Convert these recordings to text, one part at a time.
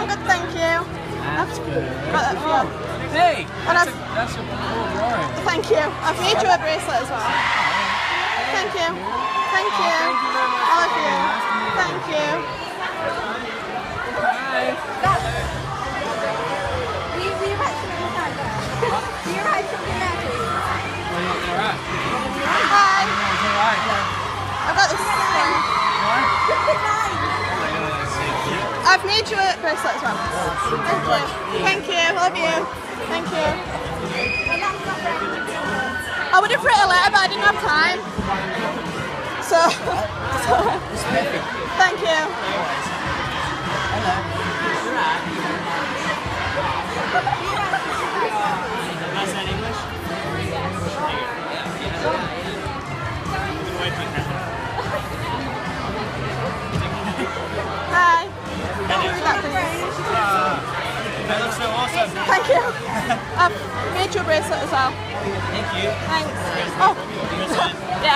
I'm good, thank you. That's good. Got that for you. Hey, And that's a cool drawing. thank you. I've made you a bracelet as well. Thank you. Thank you. Thank you very much. I love you. Nice to meet you. Thank you. Bye. Will you write something down there? Will you write something there, please? Alright. Hi. It's alright. I've got this. What? I've made you a bracelet as well. Thank you. Thank you. Love you. Thank you. I would have written a letter, but I didn't have time. So thank you. Is that English? Hi. Can you read that, please? That looks so awesome. Thank you. I've made you a bracelet as well. Thank you. Thanks. Oh. Yeah.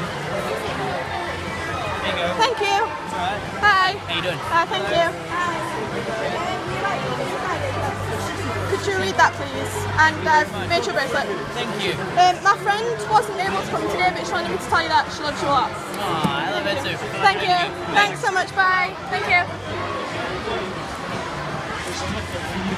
There you go. Thank you. It's alright. Hi. How you doing? Thank you. Could you read that, please? And made you a bracelet. Thank you. My friend wasn't able to come today, but she wanted me to tell you that she loves you a lot. Aw, I love it too. Thank you. Thanks so much. Bye. Thank you.